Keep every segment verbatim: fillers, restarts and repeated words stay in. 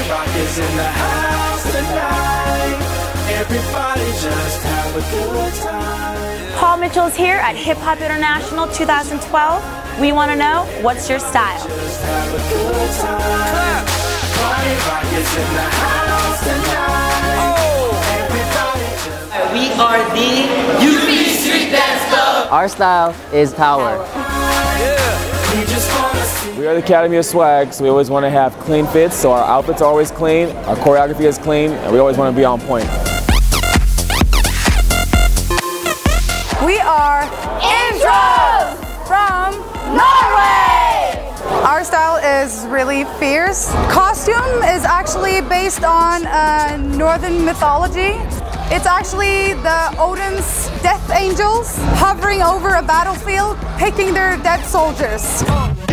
Rock is in the house tonight. Everybody just have a good time. Paul Mitchell's here at Hip Hop International two thousand twelve. We want to know, what's your style? Just have a good time. Party Rock is in the house tonight. Everybody just We are the U P Street Dance Club. Our style is power. we just wanna see. We are the Academy of Swag, so we always want to have clean fits, so our outfits are always clean, our choreography is clean, and we always want to be on point. We are Intros from Norway! Our style is really fierce. Costume is actually based on uh, Northern mythology. It's actually the Odin's death angels hovering over a battlefield, picking their dead soldiers.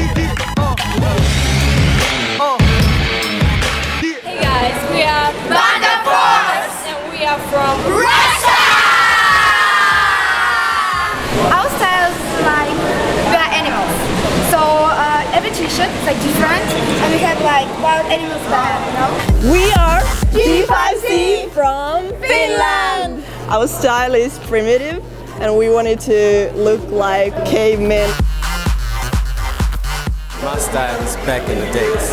Hey guys, we are Banda Force and we are from Russia! Our style is like, we are animals. So uh, every t-shirt is like different and we have like wild animals there, you know? We are G five C from Finland. Our style is primitive and we wanted to look like cavemen. My style is back in the days.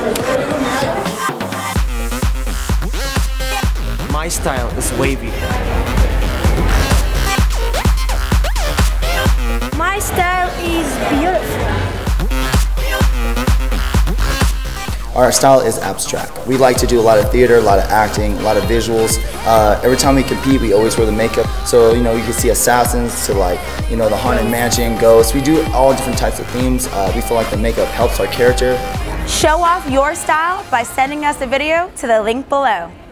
My style is wavy. My style is beautiful. Our style is abstract. We like to do a lot of theater, a lot of acting, a lot of visuals. Uh, every time we compete, we always wear the makeup. So, you know, you can see assassins to like, you know, the Haunted Mansion, ghosts. We do all different types of themes. Uh, we feel like the makeup helps our character. Show off your style by sending us a video to the link below.